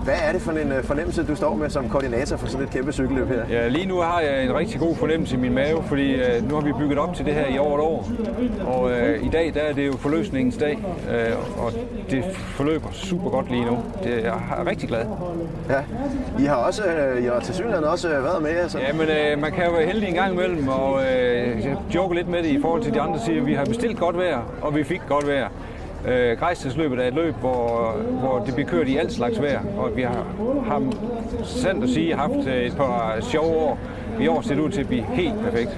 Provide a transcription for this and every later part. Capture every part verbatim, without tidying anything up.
Hvad er det for en fornemmelse, du står med som koordinator for sådan et kæmpe cykelløb her? Ja, lige nu har jeg en rigtig god fornemmelse i min mave, fordi uh, nu har vi bygget op til det her i over et år. Og uh, i dag der er det jo forløsningens dag, uh, og det forløber super godt lige nu. Det, jeg er rigtig glad. Ja, I har også, I har til synligheden også været med. Altså. Ja, men uh, man kan jo være heldig en gang imellem, og uh, jeg joker lidt med det i forhold til de andre, der siger, at vi har bestilt godt vejr, og vi fik godt vejr. Øh, Grejstedsløbet er et løb, hvor, hvor det bliver kørt i alt slags vejr, og vi har, har sandt at sige haft et par sjove år. I år ser det ud til at blive helt perfekt.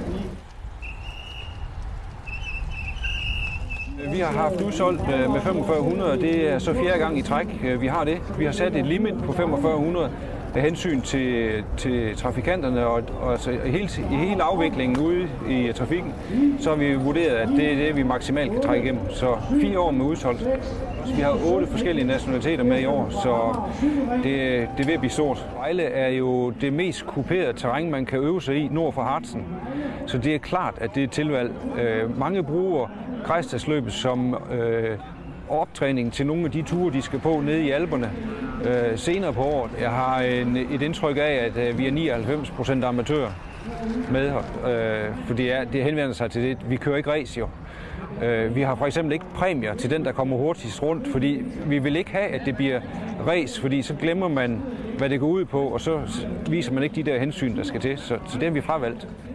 Vi har haft udsolgt med femogfyrre hundrede, og det er så fjerde gang i træk, vi har det. Vi har sat et limit på femogfyrre hundrede af hensyn til, til trafikanterne, og, og altså hele, i hele afviklingen ude i trafikken, så har vi vurderet, at det er det, vi maksimalt kan trække igennem. Så fire år med udsolgt. Så vi har otte forskellige nationaliteter med i år, så det, det er ved at blive stort. Vejle er jo det mest kuperede terræn, man kan øve sig i nord for Harzen. Så det er klart, at det er et tilvalg. Øh, mange bruger Grejstedsløbet som øh, optræning til nogle af de ture, de skal på nede i Alperne øh, senere på året. Jeg har en, et indtryk af, at øh, vi er nioghalvfems procent amatører med her, øh, fordi det, det henvender sig til det. Vi kører ikke race jo. Øh, vi har for eksempel ikke præmier til den, der kommer hurtigst rundt, fordi vi vil ikke have, at det bliver race, fordi så glemmer man, hvad det går ud på, og så viser man ikke de der hensyn, der skal til. Så, så det har vi fravalgt.